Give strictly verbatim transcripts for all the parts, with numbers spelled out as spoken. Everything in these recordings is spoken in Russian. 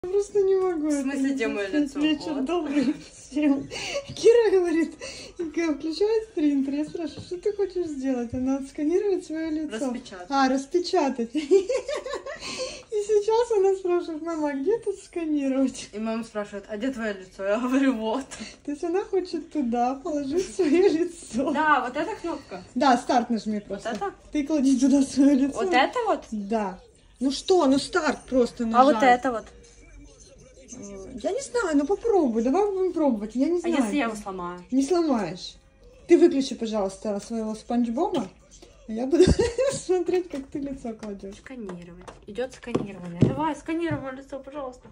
Я просто не могу. В смысле, где мое лицо? Вечер Вот. добрый всем. Кира говорит, включает принтер. Я спрашиваю, что ты хочешь сделать? Она отсканировать свое лицо. Распечатать. А, распечатать. И сейчас она спрашивает, мама, а где тут сканировать? И мама спрашивает, а где твое лицо? Я говорю, вот. То есть она хочет туда положить свое лицо. Да, вот эта кнопка. Да, старт нажми просто. Вот это? Ты клади туда свое лицо. Вот это вот? Да. Ну что, ну старт просто А нажать. вот это вот? Я не знаю, ну попробуй, давай будем пробовать, я не А знаю. если я его сломаю? Не сломаешь. Ты выключи, пожалуйста, своего Спанч Боба, а я буду смотреть, как ты лицо кладешь. Сканировать. Идет сканирование. Давай, сканируй мое лицо, пожалуйста.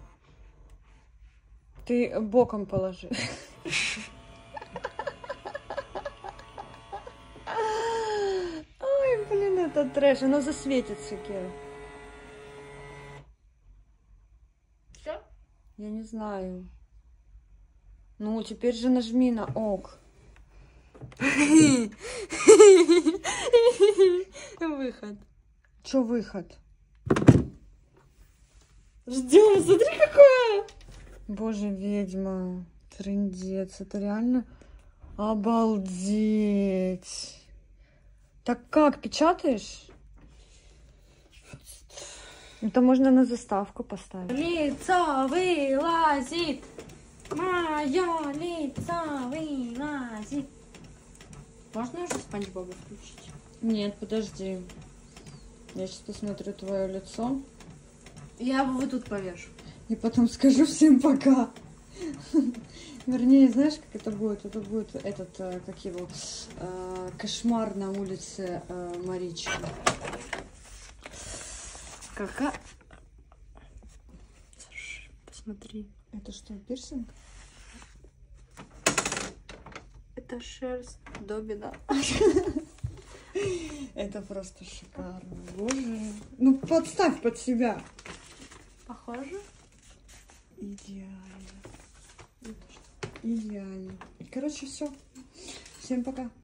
Ты боком положи. Ой, блин, это трэш, оно засветится, Кира. Все? Я не знаю. Ну, теперь же нажми на ок. Выход. Чё выход? Ждем, смотри какое! Боже, ведьма, трындец, это реально обалдеть. Так как, печатаешь? Это можно на заставку поставить. Лицо вылазит. Мое лицо вылазит. Можно уже Спанч Боба включить? Нет, подожди. Я сейчас посмотрю твое лицо. Я его вот тут повешу. И потом скажу всем пока. Вернее, знаешь, как это будет? Это будет этот, как его, кошмар на улице Марички. Какая? Посмотри. Это что, пирсинг? Это шерсть Добина. Это просто шикарно. Боже. Ну, подставь под себя. Похоже? Идеально. Идеально. Короче, все. Всем пока.